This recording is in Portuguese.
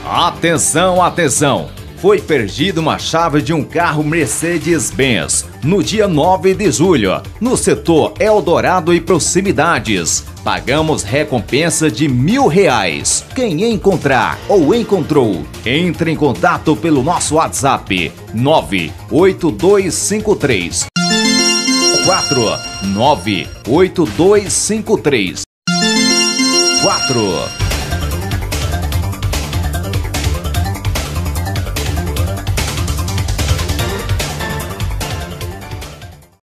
Atenção, atenção! Foi perdida uma chave de um carro Mercedes-Benz no dia 9 de julho, no setor Eldorado e proximidades. Pagamos recompensa de R$1.000. Quem encontrar ou encontrou, entre em contato pelo nosso WhatsApp 98253 98253 4